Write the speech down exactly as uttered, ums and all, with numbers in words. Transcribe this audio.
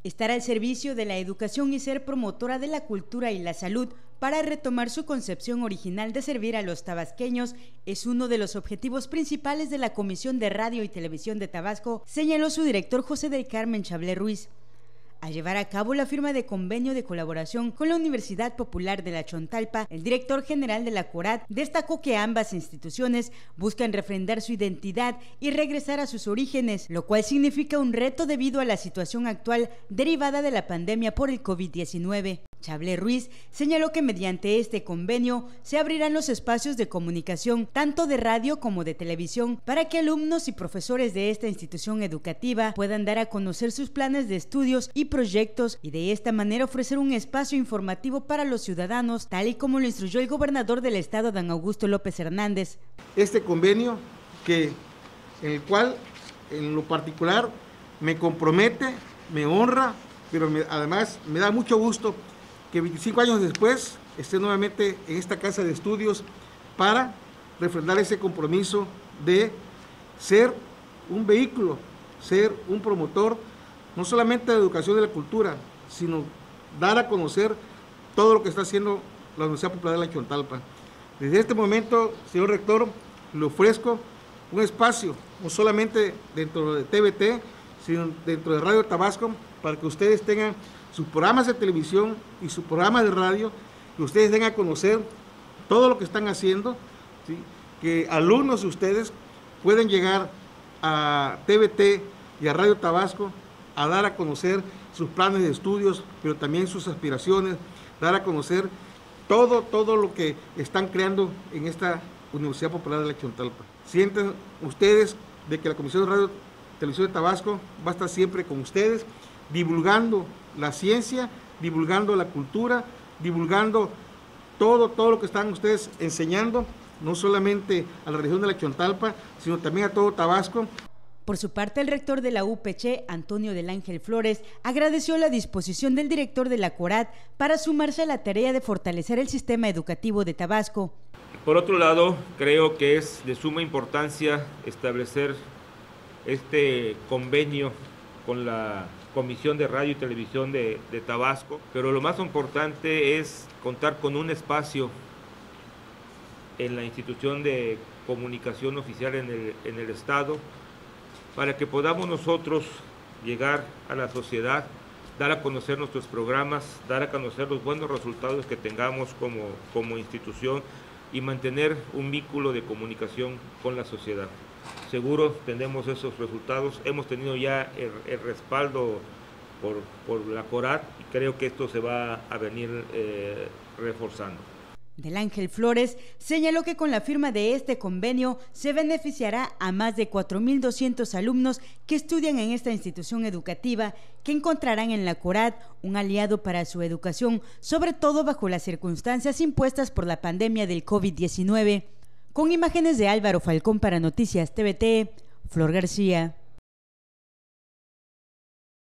Estar al servicio de la educación y ser promotora de la cultura y la salud para retomar su concepción original de servir a los tabasqueños es uno de los objetivos principales de la Comisión de Radio y Televisión de Tabasco, señaló su director José del Carmen Chablé Ruiz. Al llevar a cabo la firma de convenio de colaboración con la Universidad Popular de la Chontalpa, el director general de la CORAD destacó que ambas instituciones buscan refrendar su identidad y regresar a sus orígenes, lo cual significa un reto debido a la situación actual derivada de la pandemia por el COVID diecinueve. Chablé Ruiz señaló que mediante este convenio se abrirán los espacios de comunicación tanto de radio como de televisión para que alumnos y profesores de esta institución educativa puedan dar a conocer sus planes de estudios y proyectos y de esta manera ofrecer un espacio informativo para los ciudadanos, tal y como lo instruyó el gobernador del estado, Dan Augusto López Hernández. Este convenio que en el cual en lo particular me compromete, me honra, pero me, además me da mucho gusto que veinticinco años después esté nuevamente en esta casa de estudios para refrendar ese compromiso de ser un vehículo, ser un promotor, no solamente de la educación y de la cultura, sino dar a conocer todo lo que está haciendo la Universidad Popular de la Chontalpa. Desde este momento, señor rector, le ofrezco un espacio, no solamente dentro de T V T, sino dentro de Radio Tabasco, para que ustedes tengan sus programas de televisión y sus programas de radio, que ustedes den a conocer todo lo que están haciendo, ¿sí? Que alumnos de ustedes pueden llegar a T V T y a Radio Tabasco a dar a conocer sus planes de estudios, pero también sus aspiraciones, dar a conocer todo, todo lo que están creando en esta Universidad Popular de la Chontalpa. Sienten ustedes de que la Comisión de Radio y Televisión de Tabasco va a estar siempre con ustedes, divulgando la ciencia, divulgando la cultura, divulgando todo, todo lo que están ustedes enseñando, no solamente a la región de la Chontalpa, sino también a todo Tabasco. Por su parte, el rector de la U P C, Antonio del Ángel Flores, agradeció la disposición del director de la CORAD para sumarse a la tarea de fortalecer el sistema educativo de Tabasco. Por otro lado, creo que es de suma importancia establecer este convenio con la Comisión de Radio y Televisión de, de Tabasco, pero lo más importante es contar con un espacio en la institución de comunicación oficial en el, en el Estado para que podamos nosotros llegar a la sociedad, dar a conocer nuestros programas, dar a conocer los buenos resultados que tengamos como, como institución y mantener un vínculo de comunicación con la sociedad. Seguro tenemos esos resultados, hemos tenido ya el, el respaldo por, por la CORAD y creo que esto se va a venir eh, reforzando. Del Ángel Flores señaló que con la firma de este convenio se beneficiará a más de cuatro mil doscientos alumnos que estudian en esta institución educativa, que encontrarán en la CORAD un aliado para su educación, sobre todo bajo las circunstancias impuestas por la pandemia del COVID diecinueve. Con imágenes de Álvaro Falcón para Noticias T V T, Flor García.